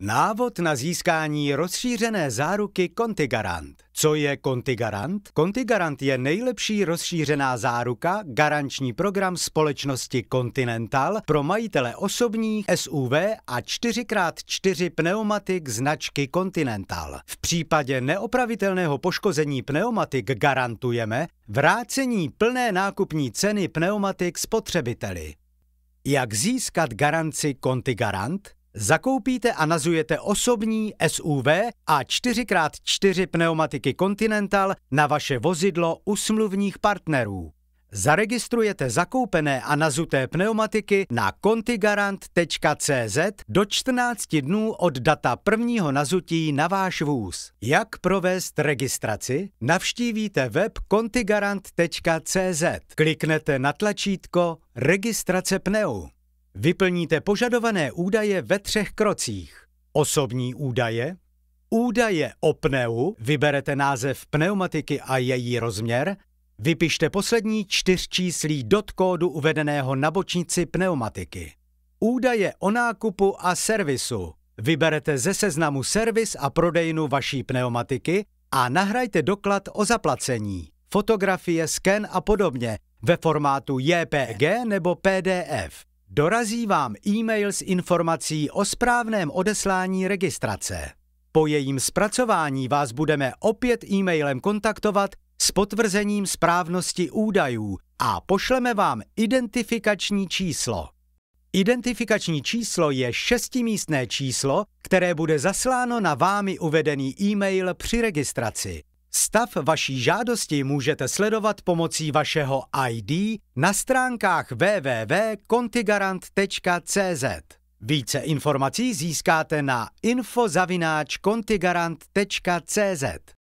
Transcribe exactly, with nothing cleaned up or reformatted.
Návod na získání rozšířené záruky Contigarant. Co je Contigarant? Contigarant je nejlepší rozšířená záruka, garanční program společnosti Continental pro majitele osobních S U V a čtyři krát čtyři pneumatik značky Continental. V případě neopravitelného poškození pneumatik garantujeme vrácení plné nákupní ceny pneumatik spotřebiteli. Jak získat garanci Contigarant? Zakoupíte a nazujete osobní S U V a čtyři krát čtyři pneumatiky Continental na vaše vozidlo u smluvních partnerů. Zaregistrujete zakoupené a nazuté pneumatiky na contigarant tečka cé zet do čtrnácti dnů od data prvního nazutí na váš vůz. Jak provést registraci? Navštívíte web contigarant tečka cé zet. Kliknete na tlačítko Registrace pneu. Vyplníte požadované údaje ve třech krocích. Osobní údaje, údaje o pneu, vyberete název pneumatiky a její rozměr, vypište poslední čtyřčíslí dot kódu uvedeného na bočnici pneumatiky. Údaje o nákupu a servisu, vyberete ze seznamu servis a prodejnu vaší pneumatiky a nahrajte doklad o zaplacení, fotografie, sken a podobně ve formátu J P G nebo P D F. Dorazí vám e-mail s informací o správném odeslání registrace. Po jejím zpracování vás budeme opět e-mailem kontaktovat s potvrzením správnosti údajů a pošleme vám identifikační číslo. Identifikační číslo je šestimístné číslo, které bude zasláno na vámi uvedený e-mail při registraci. Stav vaší žádosti můžete sledovat pomocí vašeho I D na stránkách w w w tečka contigarant tečka cé zet. Více informací získáte na info zavináč contigarant tečka cé zet.